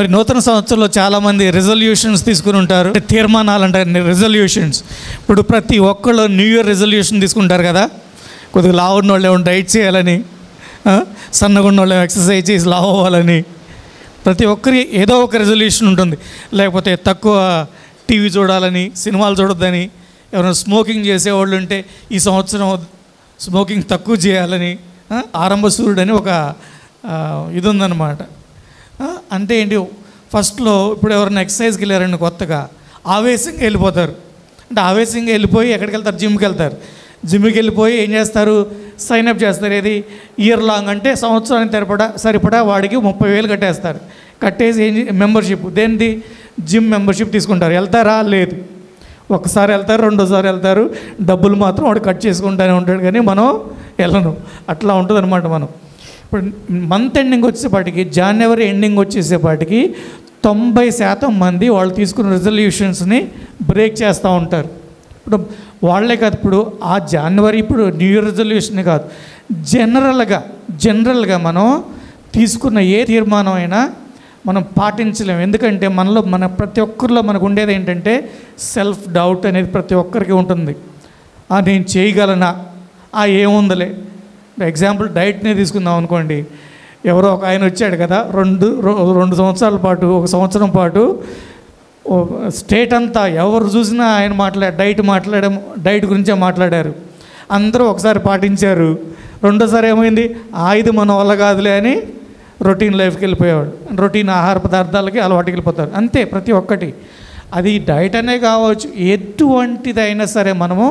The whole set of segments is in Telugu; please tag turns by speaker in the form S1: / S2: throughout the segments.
S1: మరి నూతన సంవత్సరంలో చాలామంది రెజల్యూషన్స్ తీసుకుని ఉంటారు, తీర్మానాలు అంటారు రెజల్యూషన్స్. ఇప్పుడు ప్రతి ఒక్కళ్ళు న్యూ ఇయర్ రెజల్యూషన్ తీసుకుంటారు కదా. కొద్దిగా లావు ఉన్న వాళ్ళు ఏమో డైట్ చేయాలని, సన్నగా ఉన్న వాళ్ళు ఎక్సర్సైజ్ చేసి లావు అవ్వాలని, ప్రతి ఒక్కరి ఏదో ఒక రెజల్యూషన్ ఉంటుంది. లేకపోతే తక్కువ టీవీ చూడాలని, సినిమాలు చూడొద్దని, ఎవరైనా స్మోకింగ్ చేసేవాళ్ళు ఉంటే ఈ సంవత్సరం స్మోకింగ్ తక్కువ చేయాలని, ఆరంభ సూర్యుడు అని ఒక ఇది ఉందన్నమాట. అంటే ఏంటి, ఫస్ట్లో ఇప్పుడు ఎవరైనా ఎక్సర్సైజ్కి వెళ్ళారండి కొత్తగా, ఆవేశంగా వెళ్ళిపోతారు. అంటే ఆవేశంగా వెళ్ళిపోయి ఎక్కడికి వెళ్తారు, జిమ్కి వెళ్తారు. జిమ్కి వెళ్ళిపోయి ఏం చేస్తారు, సైన్అప్ చేస్తారు. ఏది ఇయర్ లాంగ్ అంటే సంవత్సరానికి సరిపడా వాడికి 30,000 కట్టేస్తారు. కట్టేసి ఏం మెంబర్షిప్, దేనిది, జిమ్ మెంబర్షిప్ తీసుకుంటారు. వెళ్తారా, లేదు. ఒకసారి వెళ్తారు, రెండోసారి వెళ్తారు, డబ్బులు మాత్రం వాడు కట్ చేసుకుంటూనే ఉంటాడు, కానీ మనం వెళ్ళను. అట్లా ఉంటుంది అనమాట. మనం ఇప్పుడు మంత్ ఎండింగ్ వచ్చేపాటికి, జనవరి ఎండింగ్ వచ్చేసేపాటికి 90% మంది వాళ్ళు తీసుకున్న రెజల్యూషన్స్ని బ్రేక్ చేస్తూ ఉంటారు. ఇప్పుడు వాళ్ళే కాదు, ఇప్పుడు ఆ జనవరి ఇప్పుడు న్యూ ఇయర్ రెజల్యూషన్ కాదు, జనరల్గా మనం తీసుకున్న ఏ తీర్మానం అయినా మనం పాటించలేము. ఎందుకంటే మన ప్రతి ఒక్కరిలో మనకు ఉండేది ఏంటంటే సెల్ఫ్ డౌట్ అనేది ప్రతి ఒక్కరికి ఉంటుంది. నేను చేయగలనా, ఏముందలే. ఎగ్జాంపుల్ డైట్నే తీసుకుందాం అనుకోండి. ఎవరో ఒక ఆయన వచ్చాడు కదా, రెండు సంవత్సరాల పాటు, ఒక సంవత్సరం పాటు స్టేట్ అంతా ఎవరు చూసినా ఆయన డైట్ గురించే మాట్లాడారు. అందరూ ఒకసారి పాటించారు, రెండోసారి ఏమైంది, ఇది మన వల్ల కాదులే అని రొటీన్ లైఫ్కి వెళ్ళిపోయేవాడు. రొటీన్ ఆహార పదార్థాలకి అలవాటుకి వెళ్ళిపోతారు. అంతే ప్రతి ఒక్కటి. అది డైట్ అనే కావచ్చు, ఎటువంటిదైనా సరే మనము,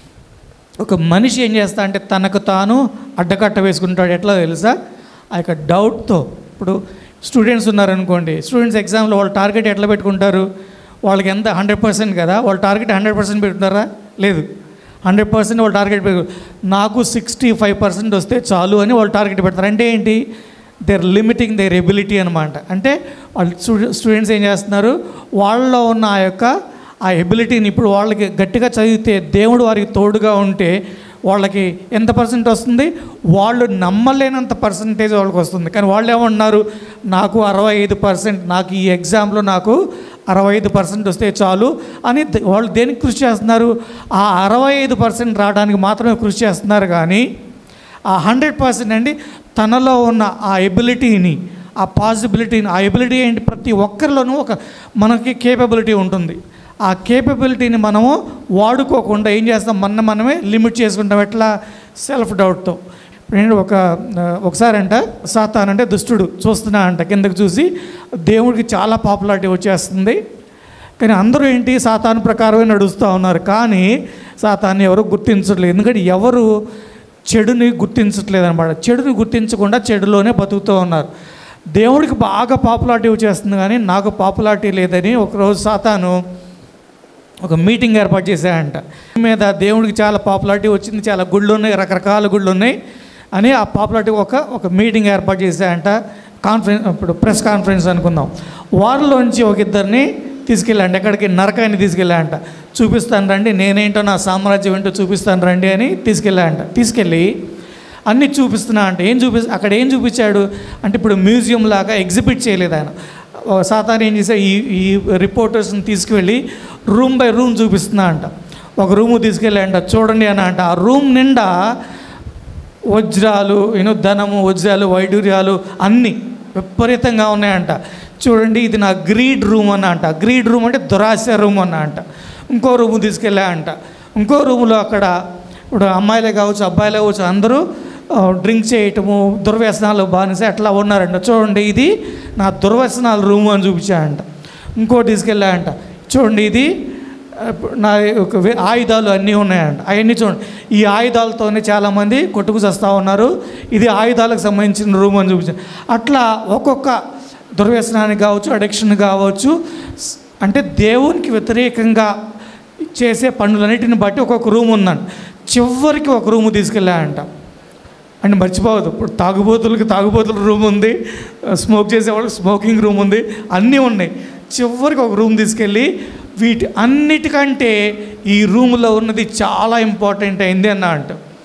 S1: ఒక మనిషి ఏం చేస్తా అంటే తనకు తాను అడ్డకట్ట వేసుకుంటాడు. ఎట్లా తెలుసా, ఆ యొక్క డౌట్తో. ఇప్పుడు స్టూడెంట్స్ ఉన్నారనుకోండి, స్టూడెంట్స్ ఎగ్జామ్లో వాళ్ళు టార్గెట్ ఎట్లా పెట్టుకుంటారు, వాళ్ళకి ఎంత 100% కదా, వాళ్ళు టార్గెట్ 100% పెట్టుకుంటారా, లేదు. 100% వాళ్ళు టార్గెట్ నాకు 65% వస్తే చాలు అని వాళ్ళు టార్గెట్ పెడతారు. అంటే ఏంటి, దేర్ లిమిటింగ్ దేర్ ఎబిలిటీ అనమాట. అంటే వాళ్ళు స్టూడెంట్స్ ఏం చేస్తున్నారు, వాళ్ళలో ఉన్న ఆ ఎబిలిటీని, ఇప్పుడు వాళ్ళకి గట్టిగా చదివితే దేవుడు వారికి తోడుగా ఉంటే వాళ్ళకి ఎంత % వస్తుంది, వాళ్ళు నమ్మలేనంత పర్సంటేజ్ వాళ్ళకి వస్తుంది. కానీ వాళ్ళు ఏమంటున్నారు, నాకు 65%, నాకు ఈ ఎగ్జామ్లో నాకు 65% వస్తే చాలు అని వాళ్ళు దేనికి కృషి చేస్తున్నారు, ఆ 65% రావడానికి మాత్రమే కృషి చేస్తున్నారు. కానీ ఆ 100% అండి, తనలో ఉన్న ఆ ఎబిలిటీని, ఆ పాసిబిలిటీని, ఆ ఎబిలిటీ ఏంటి, ప్రతి ఒక్కరిలోనూ మనకి కేపబిలిటీ ఉంటుంది. ఆ కేపబిలిటీని మనము వాడుకోకుండా ఏం చేస్తాం, మనమే లిమిట్ చేసుకుంటాం. ఎట్లా, సెల్ఫ్ డౌట్తో. నేను ఒకసారి సాతాను అంటే దుష్టుడు చూస్తున్నా కిందకి చూసి దేవుడికి చాలా పాపులారిటీ వచ్చేస్తుంది. కానీ అందరూ ఏంటి, సాతాను ప్రకారమే నడుస్తూ ఉన్నారు. కానీ సాతాన్ని ఎవరు గుర్తించట్లేదు. ఎందుకంటే ఎవరు చెడుని గుర్తించట్లేదు అనమాట. చెడుని గుర్తించకుండా చెడులోనే బతుకుతూ ఉన్నారు. దేవుడికి బాగా పాపులారిటీ వచ్చేస్తుంది, కానీ నాకు పాపులారిటీ లేదని ఒకరోజు సాతాను ఒక మీటింగ్ ఏర్పాటు చేశాయంట. మీద దేవుడికి చాలా పాపులారిటీ వచ్చింది, చాలా గుళ్ళు ఉన్నాయి, రకరకాల గుళ్ళు ఉన్నాయి అని ఆ పాపులారిటీ ఒక మీటింగ్ ఏర్పాటు చేశాయంట. ఇప్పుడు ప్రెస్ కాన్ఫరెన్స్ అనుకుందాం. వారిలోంచి ఒక ఇద్దరిని తీసుకెళ్ళండి, ఎక్కడికి, నరకాన్ని తీసుకెళ్ళాయంట. చూపిస్తాను రండి, నేనేంటో నా సామ్రాజ్యం ఏంటో చూపిస్తాను రండి అని తీసుకెళ్ళాయంట. తీసుకెళ్ళి అన్నీ చూపిస్తున్నా అంటే అక్కడ ఏం చూపించాడు అంటే, ఇప్పుడు మ్యూజియం లాగా ఎగ్జిబిట్ చేయలేదు ఆయన. సాతాను ఏం చేశాడు, ఈ రిపోర్టర్స్ని తీసుకువెళ్ళి రూమ్ బై రూమ్ చూపిస్తున్నా అంట. ఒక రూము తీసుకెళ్ళాయంట, చూడండి అని అంట. ఆ రూమ్ నిండా వజ్రాలు, ధనము, వజ్రాలు, వైడూర్యాలు అన్నీ విపరీతంగా ఉన్నాయంట. చూడండి, ఇది నా గ్రీడ్ రూమ్ అన్న అంట. గ్రీడ్ రూమ్ అంటే దురాశ రూమ్ అన్న అంట. ఇంకో రూము తీసుకెళ్ళా అంట. ఇంకో రూములో అక్కడ ఇప్పుడు అమ్మాయిలే కావచ్చు, అబ్బాయిలే కావచ్చు, అందరూ డ్రింక్ చేయటము, దుర్వ్యసనాలు బానిస అట్లా ఉన్నారంట. చూడండి, ఇది నా దుర్వ్యసనాల రూము అని చూపించాయంట. ఇంకోటి తీసుకెళ్ళాయంట. చూడండి, ఇది నా ఆయుధాలు అన్నీ ఉన్నాయంట. అవన్నీ చూడండి, ఈ ఆయుధాలతోనే చాలామంది కొట్టుకు చస్తూ ఉన్నారు, ఇది ఆయుధాలకు సంబంధించిన రూమ్ అని చూపించారు. అట్లా ఒక్కొక్క దుర్వ్యసనానికి కావచ్చు, అడిక్షన్ కావచ్చు, అంటే దేవునికి వ్యతిరేకంగా చేసే పనులన్నిటిని బట్టి ఒక్కొక్క రూమ్ ఉందంట. చివరికి ఒక రూము తీసుకెళ్ళాయంట. అంటే మర్చిపోవద్దు, ఇప్పుడు తాగుబోతుల రూమ్ ఉంది, స్మోక్ చేసేవాళ్ళకి స్మోకింగ్ రూమ్ ఉంది, అన్నీ ఉన్నాయి. చివరికి ఒక రూమ్ తీసుకెళ్ళి వీటి అన్నిటికంటే ఈ రూములో ఉన్నది చాలా ఇంపార్టెంట్ అయింది అన్న అంట.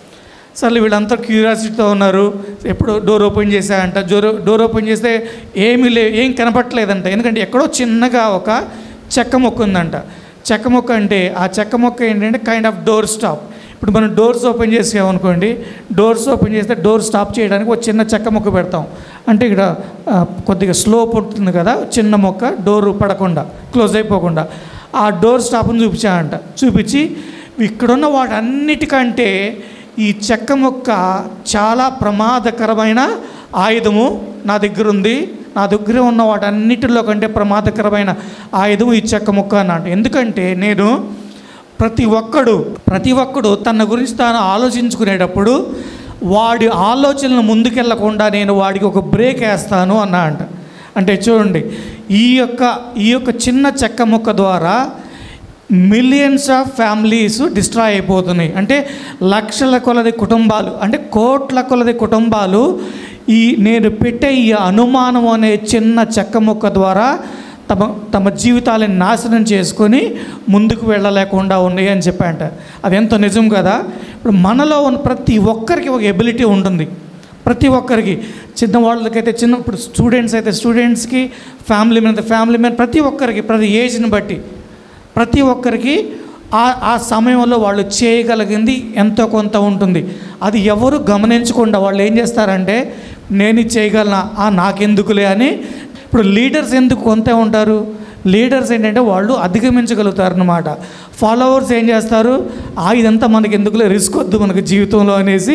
S1: సరే వీళ్ళంతా క్యూరియాసిటీతో ఉన్నారు. ఎప్పుడు డోర్ ఓపెన్ చేశాయంట. డోర్ ఓపెన్ చేస్తే ఏం కనపట్లేదంట. ఎందుకంటే ఎక్కడో చిన్నగా ఒక చెక్క మొక్క ఉందంట. చెక్క మొక్క అంటే ఆ చెక్క మొక్క ఏంటంటే కైండ్ ఆఫ్ డోర్ స్టాప్. ఇప్పుడు మనం డోర్స్ ఓపెన్ చేసామనుకోండి, డోర్స్ ఓపెన్ చేస్తే డోర్ స్టాప్ చేయడానికి ఒక చిన్న చెక్క మొక్క పెడతాం. అంటే ఇక్కడ కొద్దిగా స్లోప్ ఉంటుంది కదా, చిన్న మొక్క, డోరు పడకుండా క్లోజ్ అయిపోకుండా. ఆ డోర్ స్టాప్ని చూపించాడంట. చూపించి ఇక్కడున్న వాటన్నిటికంటే ఈ చెక్క మొక్క చాలా ప్రమాదకరమైన ఆయుధము నా దగ్గర ఉంది, నా దగ్గర ఉన్న వాటన్నిటిలో కంటే ప్రమాదకరమైన ఆయుధం ఈ చెక్క మొక్క అన్నమాట. ఎందుకంటే నేను ప్రతి ఒక్కడు తన గురించి తాను ఆలోచించుకునేటప్పుడు వాడి ఆలోచనలు ముందుకెళ్లకుండా నేను వాడికి ఒక బ్రేక్ వేస్తాను అన్నా అంట. అంటే చూడండి, ఈ యొక్క చిన్న చెక్క మొక్క ద్వారా మిలియన్స్ ఆఫ్ ఫ్యామిలీస్ డిస్ట్రాయ్ అయిపోతున్నాయి. అంటే లక్షల కొలది కుటుంబాలు, అంటే కోట్ల కొలది కుటుంబాలు నేను పెట్టే ఈ అనుమానం అనే చిన్న చెక్క మొక్క ద్వారా తమ జీవితాలను నాశనం చేసుకొని ముందుకు వెళ్ళలేకుండా ఉన్నాయి అని చెప్పాంట. అది ఎంతో నిజం కదా. ఇప్పుడు మనలో ఉన్న ప్రతి ఒక్కరికి ఒక ఎబిలిటీ ఉంటుంది. ప్రతి ఒక్కరికి, చిన్నవాళ్ళకైతే ఇప్పుడు స్టూడెంట్స్ అయితే స్టూడెంట్స్కి, ఫ్యామిలీ మ్యాన్ ప్రతి ఒక్కరికి, ప్రతి ఏజ్ని బట్టి ప్రతి ఒక్కరికి ఆ సమయంలో వాళ్ళు చేయగలిగింది ఎంతో కొంత ఉంటుంది. అది ఎవరు గమనించకుండా వాళ్ళు ఏం చేస్తారంటే నేను చేయగలనా, నాకెందుకులే అని. ఇప్పుడు లీడర్స్ ఎందుకు కొంత ఉంటారు? లీడర్స్ ఏంటంటే వాళ్ళు అధిగమించగలుగుతారు అన్నమాట. ఫాలోవర్స్ ఏం చేస్తారు, ఇదంతా మనకి ఎందుకులే, రిస్క్ వద్దు మనకు జీవితంలో అనేసి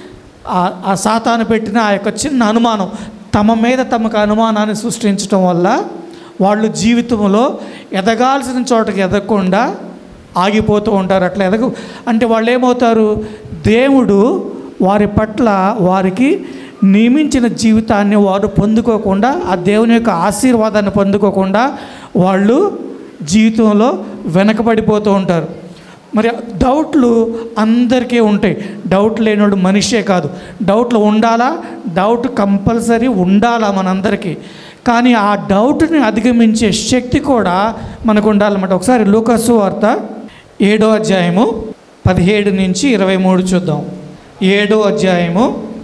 S1: ఆ సాతాను పెట్టిన ఆ యొక్క చిన్న అనుమానం, తమ మీద తమకు అనుమానాన్ని సృష్టించడం వల్ల వాళ్ళు జీవితంలో ఎదగాల్సిన చోటకి ఎదగకుండా ఆగిపోతూ ఉంటారు. అట్లా అంటే వాళ్ళు ఏమవుతారు, దేవుడు వారి పట్ల వారికి నియమించిన జీవితాన్ని వారు పొందుకోకుండా, ఆ దేవుని యొక్క ఆశీర్వాదాన్ని పొందుకోకుండా వాళ్ళు జీవితంలో వెనకబడిపోతూ ఉంటారు. మరి డౌట్లు అందరికీ ఉంటాయి. డౌట్ లేనివాడు మనిషే కాదు. డౌట్లు ఉండాలా, డౌట్ కంపల్సరీ ఉండాలా మనందరికీ. కానీ ఆ డౌట్ని అధిగమించే శక్తి కూడా మనకు ఉండాలన్నమాట. ఒకసారి లూకా సువార్త 7వ అధ్యాయము 17 నుంచి 23 చూద్దాం. 7వ అధ్యాయము.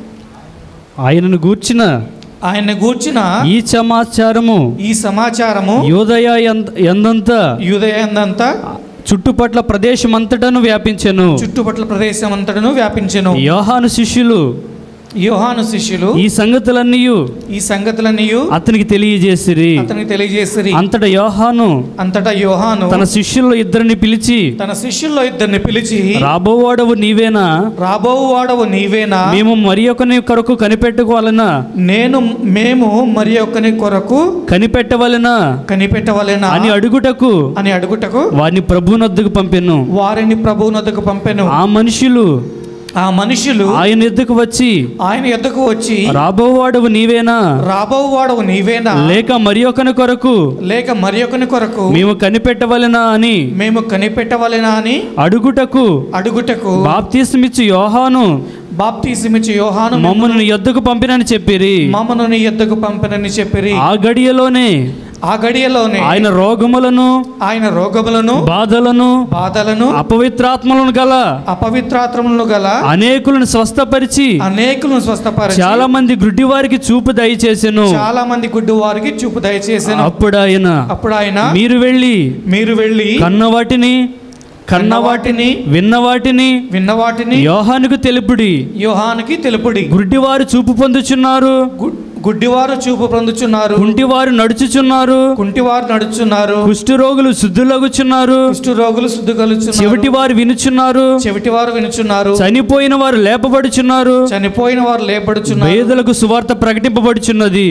S2: ఆయనను గూర్చిన ఈ సమాచారము యూదయ యందంతా చుట్టుపట్ల ప్రదేశమంతటను వ్యాపించెను. యోహాను శిష్యులు ఈ సంగతులన్నీ అతనికి తెలియజేసిరి. అంతటా యోహాను తన శిష్యుల్లో ఇద్దరిని పిలిచి రాబోవాడవు నీవేనా, మేము మరి ఒకని కొరకు కనిపెట్టుకోవాలనా, మేము మరి ఒకని కొరకు కనిపెట్టవలెనా అని అడుగుటకు వారిని ప్రభువునొద్దకు పంపెను. ఆ మనుషులు ఆయన ఎద్దకు వచ్చి రాబోవాడవు నీవేనా, లేక మరి ఒకని కొరకు మేము కనిపెట్టవలెనా అని అడుగుటకు బాప్తిస్మిచ్చు యోహాను మమ్మల్ని ఎద్దకు పంపినని చెప్పిరి. ఆ గడియలోనే ఆయన రోగములను బాధలను అపవిత్రాత్మలను గల అనేకులను స్వస్థపరిచి చాలా మంది గుడ్డి వారికి చూపు దయచేసెను. అప్పుడు ఆయన మీరు వెళ్ళి కన్నవాటిని విన్నవాటిని యోహానుకు తెలుపుడి. గుడ్డివారు చూపు పొందుచున్నారు, కుంటివారు నడుచుచున్నారు, కుష్ఠరోగులు శుద్ధులగుచున్నారు, చెవిటివారు వినుచున్నారు, చనిపోయిన వారు లేపబడుచున్నారు, బీదలకు సువార్త ప్రకటింపబడుచున్నది.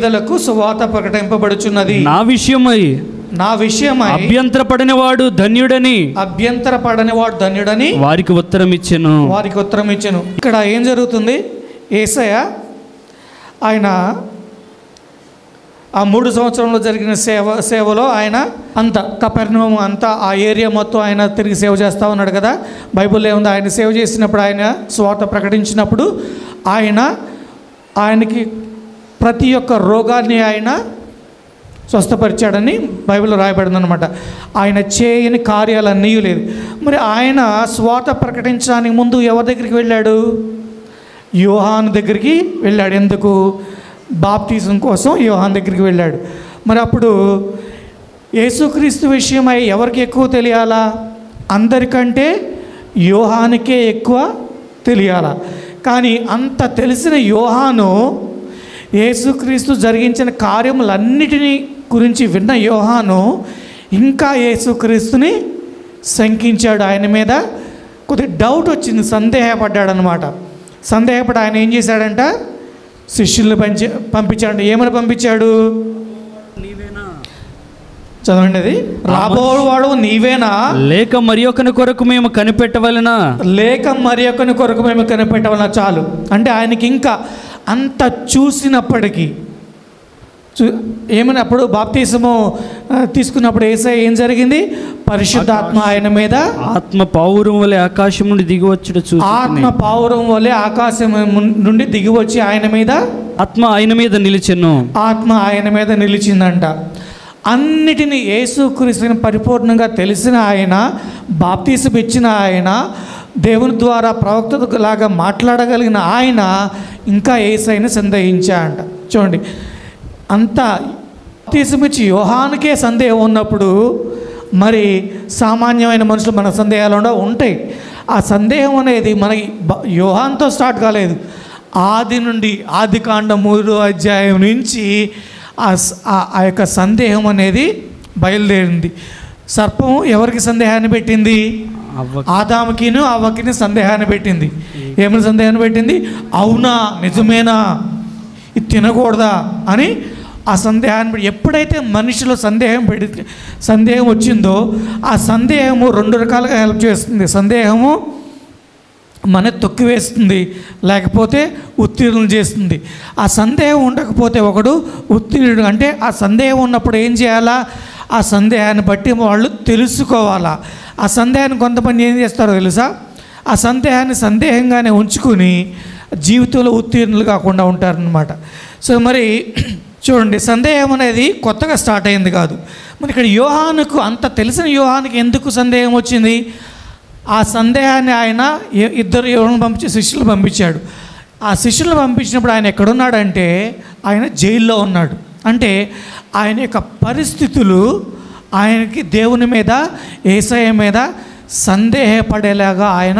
S2: నా విషయమై అభ్యంతరపడని వాడు ధన్యుడని వారికి ఉత్తరం ఇచ్చెను.
S1: ఇక్కడ ఏం జరుగుతుంది? యేసయ్య ఆయన ఆ 3 సంవత్సరంలో జరిగిన సేవలో ఆయన అంత కపెర్నహూము అంతా ఆ ఏరియా మొత్తం ఆయన తిరిగి సేవ చేస్తూ ఉన్నాడు కదా. బైబిల్లో ఏముంది, ఆయన సేవ చేసినప్పుడు, ఆయన సువార్త ప్రకటించినప్పుడు ఆయనకి ప్రతి ఒక్క రోగాన్ని ఆయన స్వస్థపరిచాడని బైబిల్లో రాయబడింది అనమాట. ఆయన చేయని కార్యాలన్నీ లేదు. మరి ఆయన స్వార్థ ప్రకటించడానికి ముందు ఎవరి దగ్గరికి వెళ్ళాడు? యోహాను దగ్గరికి వెళ్ళాడు. ఎందుకు? బాప్టిజం కోసం యోహాను దగ్గరికి వెళ్ళాడు. మరి అప్పుడు యేసుక్రీస్తు విషయమై ఎవరికి ఎక్కువ తెలియాలా? అందరికంటే యోహానుకే ఎక్కువ తెలియాలా. కానీ అంత తెలిసిన యోహాను యేసుక్రీస్తు జరిగించిన కార్యములన్నిటినీ గురించి విన్న యోహాను ఇంకా యేసుక్రీస్తుని శంకించాడు. ఆయన మీద కొద్దిగా డౌట్ వచ్చింది, సందేహపడ్డాడు అనమాట. సందేహపడి ఆయన ఏం చేశాడంట? శిష్యుల్ని పంపించాడు. ఏమని పంపించాడు? చదవండి అది. రాబోవాడు నీవేనా,
S2: లేక మరి ఒకని కొరకు మేము కనిపెట్టవలనా,
S1: లేక మరి ఒకని కొరకు మేము కనిపెట్టవలనా. చాలు. అంటే ఆయనకి ఇంకా అంత చూసినప్పటికీ ఏమని అప్పుడు బాప్తిసము తీసుకున్నప్పుడు ఏం జరిగింది? పరిశుద్ధాత్మ ఆయన మీద
S2: ఆత్మ పావురం వలె ఆకాశం నుండి దిగివచ్చుట చూసి,
S1: ఆత్మ పావురం వలె ఆకాశం నుండి దిగివచ్చి ఆయన మీద,
S2: ఆత్మ ఆయన మీద నిలిచెను.
S1: ఆత్మ ఆయన మీద నిలిచిందంట. అన్నిటినీ యేసుక్రీస్తుని పరిపూర్ణంగా తెలిసిన ఆయన, బాప్తిసం ఇచ్చిన ఆయన, దేవుని ద్వారా ప్రవక్త లాగా మాట్లాడగలిగిన ఆయన ఇంకా యేసయ్యని సందేహించాడంట. చూడండి, అంత బాప్తిసం ఇచ్చి యోహానుకే సందేహం ఉన్నప్పుడు మరి సామాన్యమైన మనుషులు మన సందేహాలు ఉంటాయి. ఆ సందేహం అనేది మనకి యోహాన్తో స్టార్ట్ కాలేదు. ఆది నుండి, ఆది కాండం 3వ అధ్యాయం నుంచి ఆ యొక్క సందేహం అనేది బయలుదేరింది. సర్పం ఎవరికి సందేహాన్ని పెట్టింది? ఆదాముకిను అవ్వకిని సందేహాన్ని పెట్టింది. ఏమైనా సందేహాన్ని పెట్టింది? అవునా, నిజమేనా, ఇది తినకూడదా అని ఆ సందేహాన్ని పెట్టి, ఎప్పుడైతే మనిషిలో సందేహం వచ్చిందో ఆ సందేహము 2 రకాలుగా హెల్ప్ చేస్తుంది. సందేహము మన తొక్కివేస్తుంది, లేకపోతే ఉత్తీర్ణం చేస్తుంది. ఆ సందేహం ఉండకపోతే ఒకడు ఉత్తీర్ణుడు. అంటే ఆ సందేహం ఉన్నప్పుడు ఏం చేయాలా? ఆ సందేహాన్ని బట్టి వాళ్ళు తెలుసుకోవాలా. ఆ సందేహాన్ని కొంతమంది ఏం చేస్తారో తెలుసా? ఆ సందేహాన్ని సందేహంగానే ఉంచుకుని జీవితంలో ఉత్తీర్ణులు కాకుండా ఉంటారనమాట. సో మరి చూడండి, సందేహం అనేది కొత్తగా స్టార్ట్ అయింది కాదు. మరి ఇక్కడ యోహానుకు, అంత తెలిసిన యోహానుకి ఎందుకు సందేహం వచ్చింది? ఆ సందేహాన్ని ఆయన ఎవరిని పంపించి శిష్యులు పంపించాడు. ఆ శిష్యులు పంపించినప్పుడు ఆయన ఎక్కడున్నాడంటే ఆయన జైల్లో ఉన్నాడు. అంటే ఆయన యొక్క పరిస్థితులు ఆయనకి దేవుని మీద, యేసయ్య మీద సందేహపడేలాగా ఆయన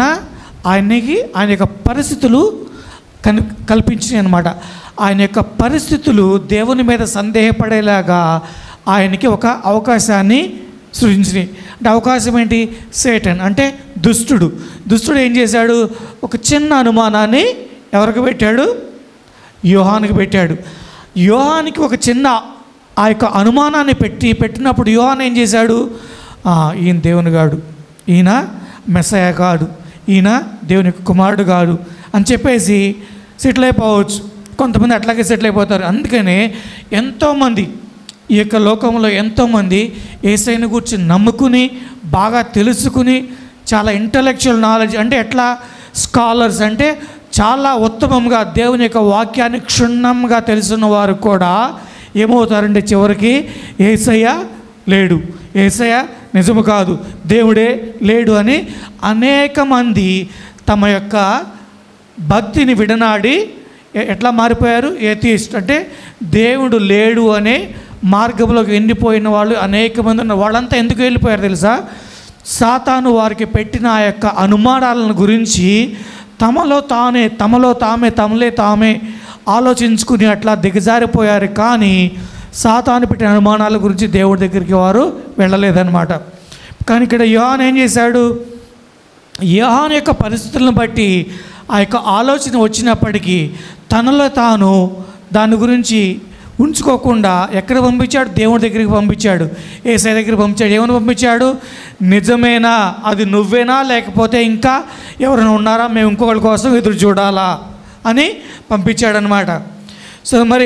S1: యొక్క పరిస్థితులు కల్పించినాయి అన్నమాట. ఆయన యొక్క పరిస్థితులు దేవుని మీద సందేహపడేలాగా ఆయనకి ఒక అవకాశాన్ని సృజించినాయి. అంటే అవకాశం ఏంటి? సేటన్ అంటే దుష్టుడు ఏం చేశాడు? ఒక చిన్న అనుమానాన్ని ఎవరికి పెట్టాడు? యోహానుకి పెట్టాడు. యోహానికి ఒక చిన్న ఆ యొక్క అనుమానాన్ని పెట్టినప్పుడు యోహాను ఏం చేశాడు? ఈయన దేవుని గాడు, ఈయన మెస్సయ కాడు, ఈయన దేవుని యొక్క కుమారుడు కాడు అని చెప్పేసి సెటిల్ అయిపోవచ్చు. కొంతమంది అట్లాగే సెటిల్ అయిపోతారు. అందుకనే ఎంతోమంది ఈ యొక్క లోకంలో ఎంతోమంది యేసయ్యను గురించి నమ్ముకుని, బాగా తెలుసుకుని, చాలా ఇంటలెక్చువల్ నాలెడ్జ్ అంటే ఎట్లా స్కాలర్స్ అంటే చాలా ఉత్తమంగా దేవుని యొక్క వాక్యాన్ని క్షుణ్ణంగా తెలుసున్న వారు కూడా ఏమవుతారంటే చివరికి యేసయ్య లేడు, యేసయ్య నిజము కాదు, దేవుడే లేడు అని అనేక మంది తమ యొక్క భక్తిని విడనాడి ఎట్లా మారిపోయారు? ఏథియిస్ట్ అంటే దేవుడు లేడు అనే మార్గంలోకి ఎండిపోయిన వాళ్ళు అనేక మంది ఉన్నారు. వాళ్ళంతా ఎందుకు వెళ్ళిపోయారు తెలుసా? సాతాను వారికి పెట్టిన ఆ యొక్క అనుమానాలను గురించి తమలో తామే ఆలోచించుకుని అట్లా దిగజారిపోయారు. కానీ సాతాను పెట్టిన అనుమానాల గురించి దేవుడి దగ్గరికి వారు వెళ్ళలేదన్నమాట. కానీ ఇక్కడ యోహాను ఏం చేశాడు? యోహాను యొక్క పరిస్థితులను బట్టి ఆ యొక్క ఆలోచన వచ్చినప్పటికీ తనలో తాను దాని గురించి ఉంచుకోకుండా ఎక్కడ పంపించాడు? దేవుడి దగ్గరికి పంపించాడు, యేసయ్య దగ్గరికి పంపించాడు. ఏమని పంపించాడు? నిజమేనా, అది నువ్వేనా, లేకపోతే ఇంకా ఎవరైనా ఉన్నారా, మేము ఇంకొకరి కోసం ఎదురు చూడాలా అని పంపించాడనమాట. సో మరి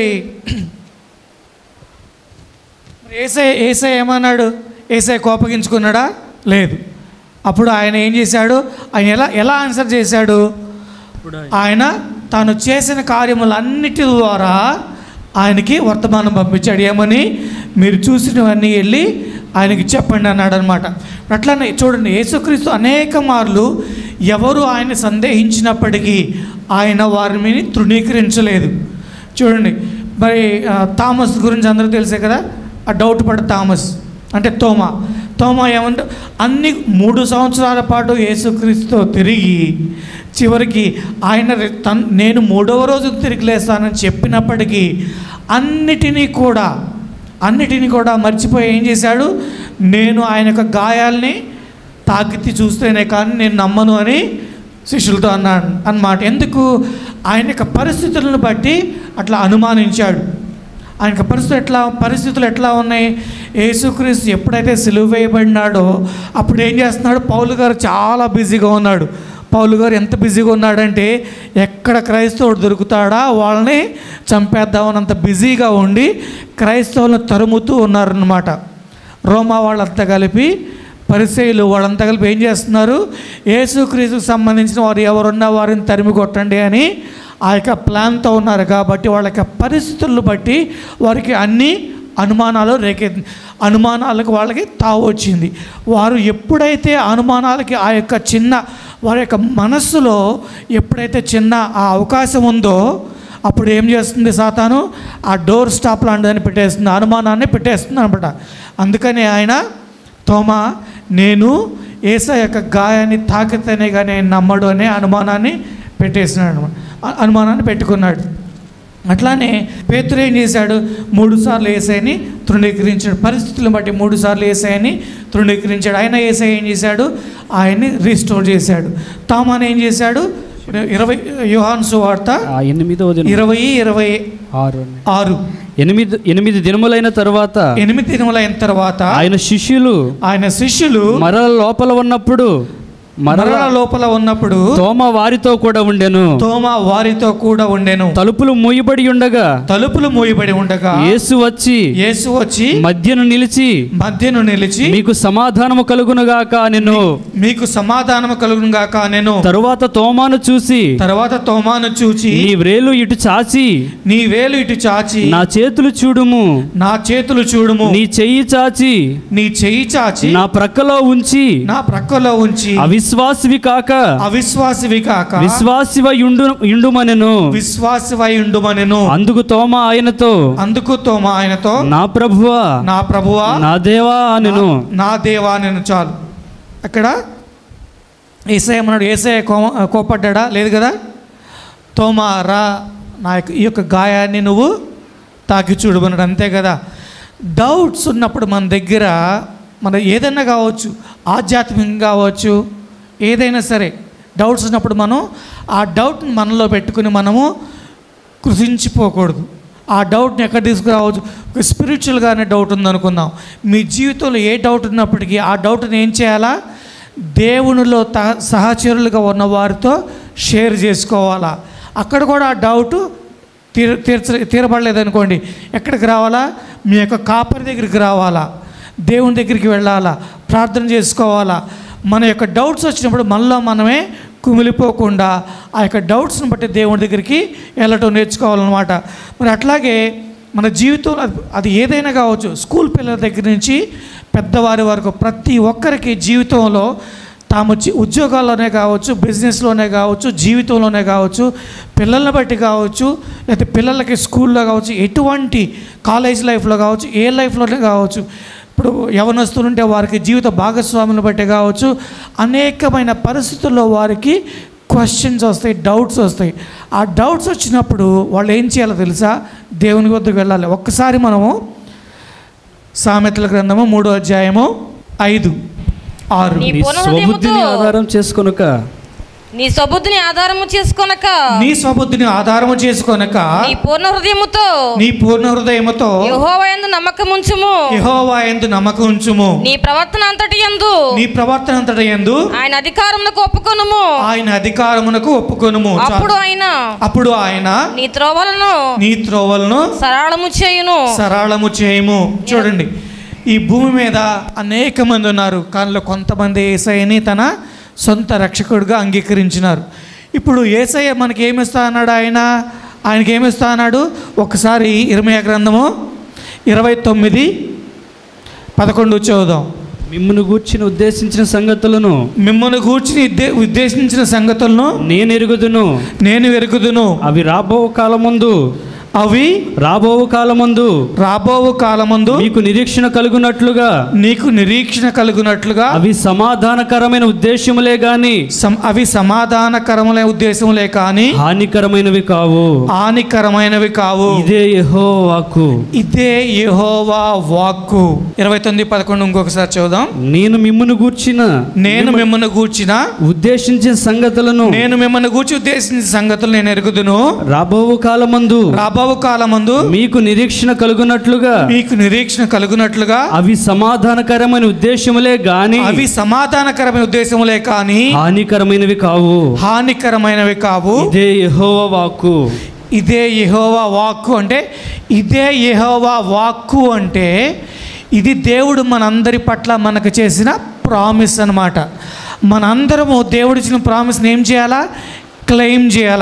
S1: యేసయ్య ఏమన్నాడు? యేసయ్య కోపగించుకున్నాడా? లేదు. అప్పుడు ఆయన ఏం చేశాడు? ఆయన ఎలా ఆన్సర్ చేశాడు? ఆయన తాను చేసిన కార్యములన్నిటి ద్వారా ఆయనకి వర్తమానం పంపించాడు. ఏమని? మీరు చూసినవన్నీ వెళ్ళి ఆయనకి చెప్పండి అన్నాడు అనమాట. అట్లానే చూడండి, యేసుక్రీస్తు అనేక మార్లు ఎవరు ఆయన సందేహించినప్పటికీ ఆయన వారిని తృణీకరించలేదు. చూడండి, మరి థామస్ గురించి అందరూ తెలిసే కదా, ఆ డౌట్ పడ్డ థామస్ అంటే తోమా ఏమంటే అన్ని 3 సంవత్సరాల పాటు యేసుక్రీస్తుతో తిరిగి చివరికి ఆయన నేను 3వ రోజు తిరిగి లేస్తానని చెప్పినప్పటికీ అన్నిటినీ కూడా మర్చిపోయి ఏం చేశాడు? నేను ఆయన యొక్క గాయాల్ని తాకితి చూస్తేనే కానీ నేను నమ్మను అని శిష్యులతో అన్నాడు అన్నమాట. ఎందుకు? ఆయన యొక్క పరిస్థితులను బట్టి అట్లా అనుమానించాడు. ఆయన యొక్క పరిస్థితులు ఎట్లా ఉన్నాయి? యేసుక్రీస్తు ఎప్పుడైతే సిలువ వేయబడినాడో అప్పుడు ఏం చేస్తున్నాడు? పౌలు గారు చాలా బిజీగా ఉన్నాడు. పౌలు గారు ఎంత బిజీగా ఉన్నాడంటే ఎక్కడ క్రైస్తవుడు దొరుకుతాడా వాళ్ళని చంపేద్దామన్నంత బిజీగా ఉండి క్రైస్తవులను తరుముతూ ఉన్నారన్నమాట. రోమా వాళ్ళంతా కలిపి, పరిసయ్యులు వాళ్ళంతా కలిపి ఏం చేస్తున్నారు? యేసుక్రీస్తుకు సంబంధించిన వారు ఎవరున్నా వారిని తరిమి కొట్టండి అని ఆ యొక్క ప్లాన్తో ఉన్నారు. కాబట్టి వాళ్ళ యొక్క పరిస్థితులను బట్టి వారికి అన్ని అనుమానాలకు వాళ్ళకి తావు వచ్చింది. వారు ఎప్పుడైతే అనుమానాలకి ఆ యొక్క వారి యొక్క మనస్సులో ఎప్పుడైతే చిన్న ఆ అవకాశం ఉందో అప్పుడు ఏం చేస్తుంది సాతాను? ఆ డోర్ స్టాప్ లాంటిదని పెట్టేస్తుంది, అనుమానాన్ని పెట్టేస్తుంది అనమాట. అందుకని ఆయన తోమా నేను యేసయ్య యొక్క గాయాన్ని తాకితేనే కానీ ఆయన నమ్మడు అనే అనుమానాన్ని పెట్టుకున్నాడు. అట్లానే పేతురు ఏం చేశాడు? 3 సార్లు యేసయ్యని తృణీకరించాడు. పరిస్థితులను బట్టి 3 సార్లు యేసయ్యని తృణీకరించాడు. ఆయన యేసయ్య ఏం చేశాడు? ఆయన్ని రీస్టోర్ చేశాడు. తోమాను ఏం చేశాడు? 20 యోహాను సువార్త 20:26
S2: 8 దినములైన తర్వాత ఆయన శిష్యులు మరల లోపల ఉన్నప్పుడు తోమా వారితో కూడా ఉండెను. తలుపులు మూయబడి ఉండగా యేసు వచ్చి మధ్యను నిలిచి మీకు సమాధానము కలుగునుగాక నేను తరువాత తోమాను చూసి నీ వేలు ఇటు చాచి నా చేతులు చూడుము నీ చెయ్యి చాచి నా ప్రక్కలో ఉంచి అవిశ్వాసివి కాక విశ్వాసివై ఉండుమనెను. అందుకు తోమా ఆయనతో నా ప్రభువా నా దేవా అనెను.
S1: చాలు. అక్కడ యేసయ్య అన్నాడు. యేసయ్య కోపడ్డా? లేదు కదా. తోమా రా, ఈ యొక్క గాయాన్ని నువ్వు తాకి చూడమన్నాడు. అంతే కదా. డౌట్స్ ఉన్నప్పుడు మన దగ్గర ఏదైనా కావచ్చు, ఆధ్యాత్మికంగా కావచ్చు, ఏదైనా సరే డౌట్స్ ఉన్నప్పుడు మనం ఆ డౌట్ని మనలో పెట్టుకుని మనము కృషించిపోకూడదు. ఆ డౌట్ని ఎక్కడ తీసుకురావచ్చు? స్పిరిచువల్గానే డౌట్ ఉందనుకుందాం. మీ జీవితంలో ఏ డౌట్ ఉన్నప్పటికీ ఆ డౌట్ని ఏం చేయాలా? దేవునిలో సహచరులుగా ఉన్న వారితో షేర్ చేసుకోవాలా. అక్కడ కూడా ఆ డౌట్ తీరబడలేదనుకోండి, ఎక్కడికి రావాలా? మీ యొక్క కాపరి దగ్గరికి రావాలా, దేవుని దగ్గరికి వెళ్ళాలా, ప్రార్థన చేసుకోవాలా. మన యొక్క డౌట్స్ వచ్చినప్పుడు మనలో మనమే కుమిలిపోకుండా ఆ యొక్క డౌట్స్ని బట్టి దేవుని దగ్గరికి వెళ్ళటం నేర్చుకోవాలన్నమాట. మరి అట్లాగే మన జీవితంలో అది ఏదైనా కావచ్చు, స్కూల్ పిల్లల దగ్గర నుంచి పెద్దవారి వరకు ప్రతి ఒక్కరికి జీవితంలో తాము ఉద్యోగాల్లోనే కావచ్చు, బిజినెస్లోనే కావచ్చు, జీవితంలోనే కావచ్చు, పిల్లల్ని బట్టి కావచ్చు, లేకపోతే పిల్లలకి స్కూల్లో కావచ్చు, ఎటువంటి కాలేజ్ లైఫ్లో కావచ్చు, ఏ లైఫ్లోనే కావచ్చు, ఇప్పుడు యవనస్తులుంటే వారికి జీవిత భాగస్వాములను బట్టి కావచ్చు, అనేకమైన పరిస్థితుల్లో వారికి క్వశ్చన్స్ వస్తాయి, డౌట్స్ వస్తాయి. ఆ డౌట్స్ వచ్చినప్పుడు వాళ్ళు ఏం చేయాలో తెలుసా? దేవుని వద్దకు వెళ్ళాలి. ఒక్కసారి మనము సామెతల గ్రంథము 3వ అధ్యాయము 5-6
S2: నీ స్వబుద్ధిని ఆధారం చేసుకొనక
S3: నీ స్వబుద్ధిని ఆధారము చేసుకొనక నీ పూర్ణ హృదయముతో యెహోవా యందు నమ్మకం ఉంచుము. నీ ప్రవర్తన అంతటి యందు ఆయన అధికారమునకు ఒప్పుకొనుము. అప్పుడు ఆయన నీ త్రోవలను సరళము చేయుము. చూడండి, ఈ భూమి మీద అనేక మంది ఉన్నారు, కానీ కొంతమంది యేసయ్యని తన సొంత రక్షకుడిగా అంగీకరించినారు. ఇప్పుడు యేసయ్య మనకి ఏమిస్తా అన్నాడు?
S1: ఆయనకి ఏమిస్తా అన్నాడు? ఒకసారి ఇర్మీయా గ్రంథము 29:11 చదువుదాం.
S2: మిమ్మును గూర్చిన ఉద్దేశించిన సంగతులను నేను ఎరుగుదును. అవి రాబో కాలమందు మీకు నిరీక్షణ కలుగునట్లుగా అవి సమాధానకరమైన ఉద్దేశములే గాని హానికరమైనవి కావు. ఇదే
S1: యెహోవా వాక్కు. 29:11 ఇంకొకసారి చదువుదాం.
S2: నేను మిమ్మును గూర్చిన ఉద్దేశించిన సంగతులను
S1: నేను ఎరుగుదును.
S2: రాబో కాలమందు మీకు నిరీక్షణ కలుగునట్లుగా అవి సమాధానకరమైన ఉద్దేశములే గాని హానికరమైనవి కావు.
S1: ఇదే యెహోవా వాక్కు అంటే ఇది దేవుడు మనందరి పట్ల మనకు చేసిన ప్రామిస్ అన్నమాట. మనందరము దేవుడు ఇచ్చిన ప్రామిస్ని ఏం చేయాలా? క్లెయిమ్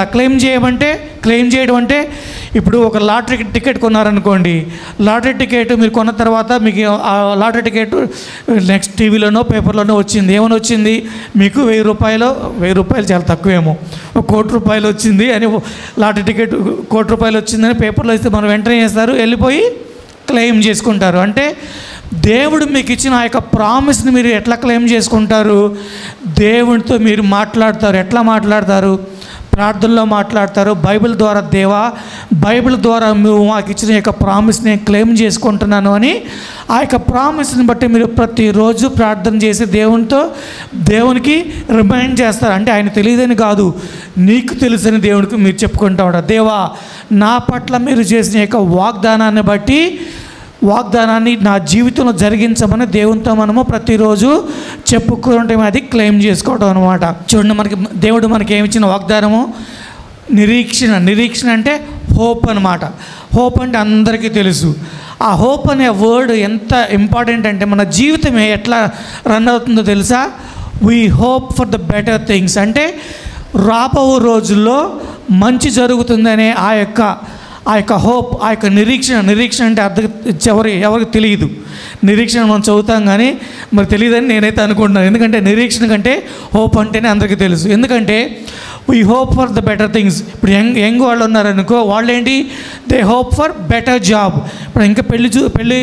S1: చేయడం అంటే ఇప్పుడు ఒక లాటరీ టికెట్ కొన్నారనుకోండి. లాటరీ టికెట్ మీరు కొన్న తర్వాత మీకు ఆ లాటరీ టికెట్ నెక్స్ట్ టీవీలోనో పేపర్లోనో వచ్చింది. ఏమైనా వచ్చింది? మీకు 1000 రూపాయలు చాలా తక్కువేమో, 1 కోటి రూపాయలు వచ్చింది అని, లాటరీ టికెట్ 1 కోటి రూపాయలు వచ్చిందని పేపర్లో ఇస్తే మనం వెంటనే చేస్తారు, వెళ్ళిపోయి క్లెయిమ్ చేసుకుంటారు. అంటే దేవుడు మీకు ఇచ్చిన ఆ యొక్క ప్రామిస్ని మీరు ఎట్లా క్లెయిమ్ చేసుకుంటారు? దేవుడితో మీరు మాట్లాడతారు. ఎట్లా మాట్లాడతారు? ప్రార్థనలో మాట్లాడతారు. బైబిల్ ద్వారా నువ్వు మాకు ఇచ్చిన యొక్క ప్రామిస్ని నేను క్లెయిమ్ చేసుకుంటున్నాను అని ఆ యొక్క ప్రామిస్ని బట్టి మీరు ప్రతిరోజు ప్రార్థన చేసి దేవునికి రిమైండ్ చేస్తారు. అంటే ఆయన తెలియదని కాదు, నీకు తెలుసని దేవుడికి మీరు చెప్పుకుంటూ ఉంటారు. దేవా, నా పట్ల మీరు చేసిన యొక్క వాగ్దానాన్ని నా జీవితంలో జరిగించమని దేవునితో మనము ప్రతిరోజు చెప్పుకుంటే అది క్లెయిమ్ చేసుకోవడం అనమాట. చూడండి, దేవుడు మనకి ఏమిచ్చిన వాగ్దానము? నిరీక్షణ అంటే హోప్ అనమాట. హోప్ అంటే అందరికీ తెలుసు. ఆ హోప్ అనే వర్డ్ ఎంత ఇంపార్టెంట్ అంటే మన జీవితమే ఎట్లా రన్ అవుతుందో తెలుసా? We hope for the better things. అంటే రాబో రోజుల్లో మంచి జరుగుతుందనే ఆ యొక్క హోప్, ఆ యొక్క నిరీక్షణ అంటే ఎవరికి తెలియదు. నిరీక్షణ మనం చదువుతాం కానీ మరి తెలియదని నేనైతే అనుకుంటున్నాను. ఎందుకంటే నిరీక్షణ కంటే హోప్ అంటేనే అందరికీ తెలుసు. ఎందుకంటే we hope for the better things. ఇప్పుడు యంగ్ వాళ్ళు ఉన్నారనుకో, వాళ్ళు ఏంటి? They hope for better job. ఇప్పుడు ఇంకా పెళ్ళి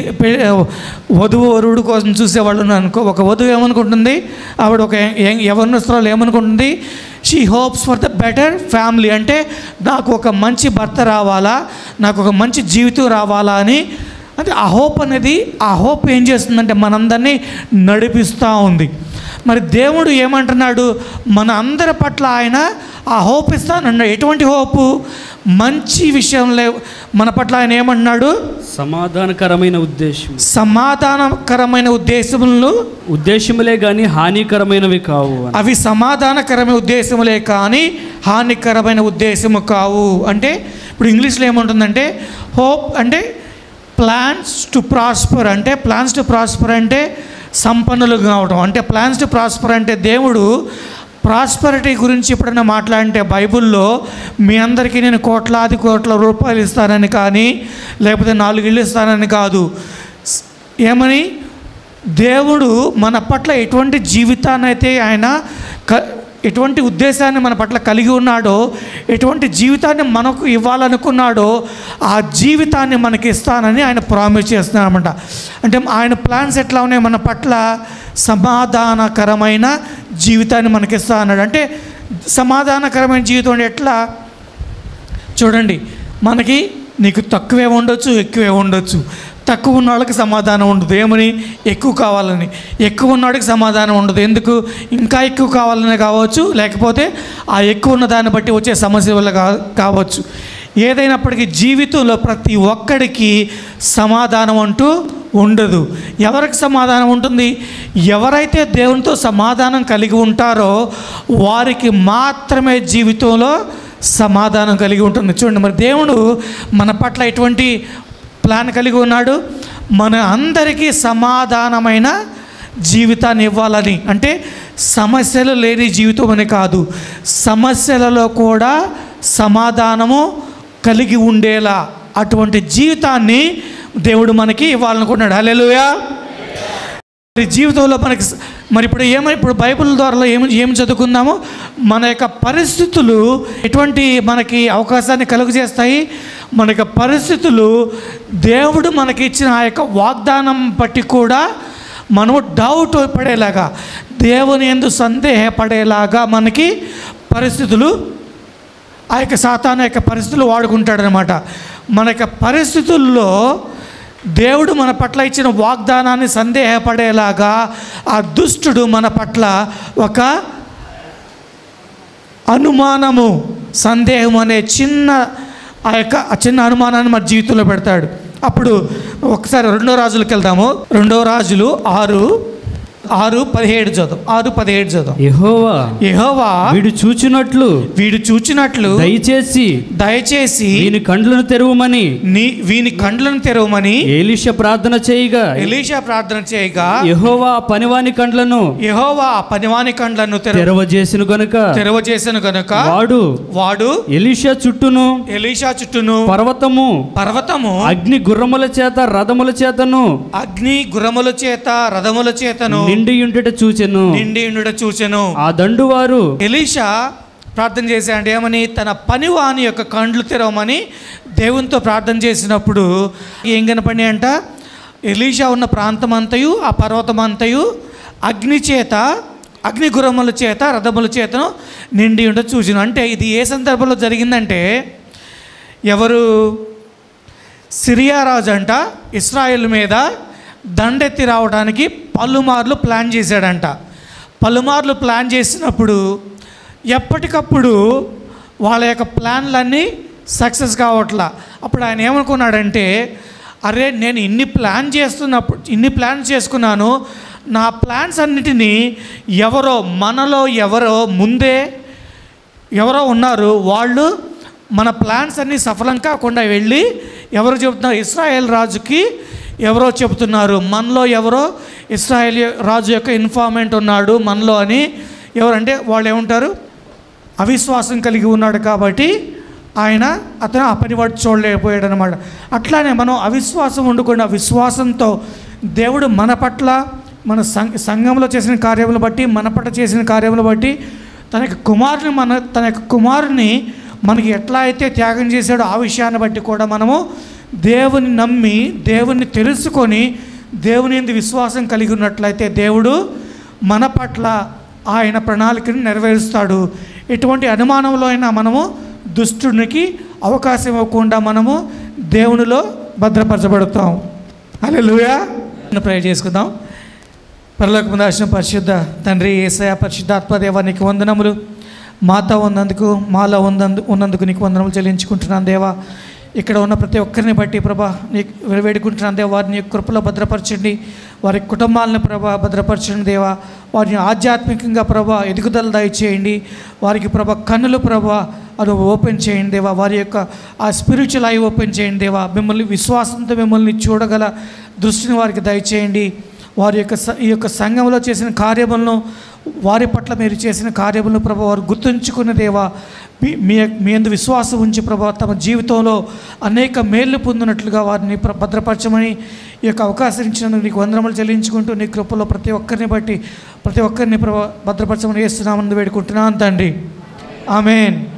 S1: వధువుడు కోసం చూసేవాళ్ళు ఉన్నారనుకో, ఒక వధువు ఏమనుకుంటుంది? ఆవిడ ఒక యవ్వనస్తురాలు ఏమనుకుంటుంది? She hopes for the better family. అంటే నాకు ఒక మంచి భర్త రావాలా, నాకు ఒక మంచి జీవితం రావాలా అని. అంటే ఆ హోప్ ఏం చేస్తుందంటే మనందరినీ నడిపిస్తూ ఉంది. మరి దేవుడు ఏమంటున్నాడు? మన అందరి పట్ల ఆయన ఆ హోప్ ఇస్తానన్నాడు. ఎటువంటి హోపు? మంచి విషయంలో మన పట్ల ఆయన ఏమంటున్నాడు?
S2: సమాధానకరమైన ఉద్దేశములే కానీ హానికరమైనవి కావు.
S1: అవి సమాధానకరమైన ఉద్దేశములే కానీ హానికరమైన ఉద్దేశము కావు. అంటే ఇప్పుడు ఇంగ్లీష్లో ఏముంటుందంటే హోప్ అంటే ప్లాన్స్ టు ప్రాస్పర్. అంటే ప్లాన్స్ టు ప్రాస్పర్ అంటే సంపన్నులు కావడం. అంటే ప్లాన్స్ టు ప్రాస్పర్ అంటే దేవుడు ప్రాస్పరిటీ గురించి ఎప్పుడైనా మాట్లాడితే బైబిల్లో మీ అందరికీ నేను కోట్ల రూపాయలు ఇస్తానని కానీ, లేకపోతే 4 ఇళ్ళు ఇస్తానని కాదు. ఏమని? దేవుడు మన పట్ల ఎటువంటి జీవితాన్ని అయితే ఆయన ఎటువంటి ఉద్దేశాన్ని మన పట్ల కలిగి ఉన్నాడో, ఎటువంటి జీవితాన్ని మనకు ఇవ్వాలనుకున్నాడో ఆ జీవితాన్ని మనకి ఇస్తానని ఆయన ప్రామిస్ చేస్తున్నారన్నమాట. అంటే ఆయన ప్లాన్స్ ఎట్లా ఉన్నాయి? మన పట్ల సమాధానకరమైన జీవితాన్ని మనకి ఇస్తా అన్నాడు. అంటే సమాధానకరమైన జీవితం అంటే ఎట్లా? చూడండి, నీకు తక్కువే ఉండొచ్చు, ఎక్కువే ఉండొచ్చు. తక్కువ ఉన్న వాళ్ళకి సమాధానం ఉండదు. ఏమని? ఎక్కువ కావాలని. ఎక్కువ ఉన్నవాడికి సమాధానం ఉండదు. ఎందుకు? ఇంకా ఎక్కువ కావాలని కావచ్చు, లేకపోతే ఆ ఎక్కువ ఉన్న దాన్ని బట్టి వచ్చే సమస్య వల్ల కావచ్చు. ఏదైనప్పటికీ జీవితంలో ప్రతి ఒక్కడికి సమాధానం అంటూ ఉండదు. ఎవరికి సమాధానం ఉంటుంది? ఎవరైతే దేవునితో సమాధానం కలిగి ఉంటారో వారికి మాత్రమే జీవితంలో సమాధానం కలిగి ఉంటుంది. చూడండి, మరి దేవుడు మన పట్ల ఎటువంటి ప్లాన్ కలిగి ఉన్నాడు? మన అందరికీ సమాధానమైన జీవితాన్ని ఇవ్వాలని. అంటే సమస్యలు లేని జీవితం అని కాదు, సమస్యలలో కూడా సమాధానము కలిగి ఉండేలా అటువంటి జీవితాన్ని దేవుడు మనకి ఇవ్వాలనుకున్నాడు. హల్లెలూయా. మరి జీవితంలో మనకి మరి ఇప్పుడు బైబిల్ ద్వారా ఏమి చదువుకుందాము? మన యొక్క పరిస్థితులు ఎటువంటి మనకి అవకాశాన్ని కలుగజేస్తాయి. మన యొక్క పరిస్థితులు దేవుడు మనకి ఇచ్చిన ఆ యొక్క వాగ్దానం బట్టి కూడా మనము డౌట్ పడేలాగా, దేవుని యందు సందేహపడేలాగా మనకి పరిస్థితులు, ఆ యొక్క సాతాను యొక్క పరిస్థితులు వాడుకుంటాడనమాట. మన యొక్క పరిస్థితుల్లో దేవుడు మన పట్ల ఇచ్చిన వాగ్దానాన్ని సందేహపడేలాగా ఆ దుష్టుడు మన పట్ల ఒక అనుమానము, సందేహం అనే చిన్న అనుమానాన్ని మన జీవితంలో పెడతాడు. అప్పుడు ఒకసారి 2వ రాజులకు వెళ్దాము. 2వ రాజులు 6:17 చదువు. 6:17 చదువు. యెహోవా
S2: వీడు చూచినట్లు
S1: దయచేసి
S2: వీని కండ్లను తెరవమని ఎలీషా ప్రార్థన చేయగా యెహోవా పనివాని కండ్లను తెరవజేసిన గనుక వాడు ఎలీషా చుట్టూను పర్వతము అగ్ని గుర్రముల చేత రథముల చేతను నిండి ఉండుట చూచెను. ఆ దండు వారు
S1: ఎలీషా ప్రార్థన చేశాడు. ఏమని? తన పనివాని యొక్క కండ్లు తెరవమని దేవునితో ప్రార్థన చేసినప్పుడు ఏం కనపడి అంట? ఎలీషా ఉన్న ప్రాంతం అంతయు, ఆ పర్వతం అంతయు అగ్ని గుర్రముల చేత రథముల చేతను నిండి ఉండ చూచెను. అంటే ఇది ఏ సందర్భంలో జరిగిందంటే, ఎవరు? సిరియా రాజు అంట ఇశ్రాయేల్ మీద దండెత్తి రావడానికి పలుమార్లు ప్లాన్ చేశాడంట. పలుమార్లు ప్లాన్ చేసినప్పుడు ఎప్పటికప్పుడు వాళ్ళ యొక్క ప్లాన్లన్నీ సక్సెస్ కావట్లా. అప్పుడు ఆయన ఏమనుకున్నాడంటే, అరే నేను ఇన్ని ప్లాన్ చేసుకున్నాను, నా ప్లాన్స్ అన్నిటినీ మనలో ఎవరో ముందే ఎవరో ఉన్నారు, వాళ్ళు మన ప్లాన్స్ అన్నీ సఫలం కాకుండా వెళ్ళి ఎవరు చెబుతున్నారు? ఇశ్రాయేల్ రాజుకి ఎవరో చెబుతున్నారు, మనలో ఎవరో ఇశ్రాయేల్ రాజు యొక్క ఇన్ఫార్మెంట్ ఉన్నాడు మనలో అని. ఎవరంటే వాళ్ళు ఏమంటారు? అవిశ్వాసం కలిగి ఉన్నాడు కాబట్టి అతను ఆ పని వాడు చూడలేకపోయాడు అనమాట. అట్లానే మనం అవిశ్వాసం ఉండకుండా విశ్వాసంతో దేవుడు మన పట్ల, మన సంఘంలో చేసిన కార్యములు బట్టి, మన పట్ల చేసిన కార్యములు బట్టి తన యొక్క కుమారుని మనకి ఎట్లా అయితే త్యాగం చేశాడో ఆ విషయాన్ని బట్టి కూడా మనము దేవుని నమ్మి, దేవుని తెలుసుకొని, దేవుని యందు విశ్వాసం కలిగి ఉన్నట్లయితే దేవుడు మన పట్ల ఆయన ప్రణాళికను నెరవేరుస్తాడు. ఎటువంటి అనుమానంలో అయినా మనము దుష్టునికి అవకాశం ఇవ్వకుండా మనము దేవునిలో భద్రపరచబడతాం. హల్లెలూయా. ప్రేయర్ చేసుకుందాం. పరలోకమందు ఆశీర్వదించిన పరిశుద్ధ తండ్రి యేసయ్య, పరిశుద్ధాత్మ దేవా, నీకు వందనములు. మాతో మాలో ఉన్నందుకు నీకు వందనములు చెల్లించుకుంటున్నాను దేవా. ఇక్కడ ఉన్న ప్రతి ఒక్కరిని బట్టి ప్రభా నీకు వేడుకుంటున్నాను దేవా. వారిని కృపలో భద్రపరచండి, వారి కుటుంబాలను ప్రభా భద్రపరచండి దేవా. వారిని ఆధ్యాత్మికంగా ప్రభా ఎదుగుదల దయచేయండి. వారికి ప్రభా కన్నులు ప్రభా అది ఓపెన్ చేయండి దేవా. వారి యొక్క ఆ స్పిరిచువల్ ఐ ఓపెన్ చేయండి దేవా. మిమ్మల్ని విశ్వాసంతో మిమ్మల్ని చూడగల దృష్టిని వారికి దయచేయండి. వారి యొక్క ఈ యొక్క సంఘంలో చేసిన కార్యములను, వారి పట్ల మీరు చేసిన కార్యములను ప్రభా వారు గుర్తుంచుకున్న దేవా, మీ యందు విశ్వాసం ఉంచి ప్రభా తమ జీవితంలో అనేక మేళ్ళు పొందినట్లుగా వారిని భద్రపరచమని ఈ యొక్క అవకాశం ఇచ్చినందుకు నీకు వందనములు చెల్లించుకుంటూ, నీ కృపలో ప్రతి ఒక్కరిని బట్టి ప్రతి ఒక్కరిని ప్రభా భద్రపరచమని యేసు నామమున వేడుకుంటున్నాను తండ్రి. ఆమేన్.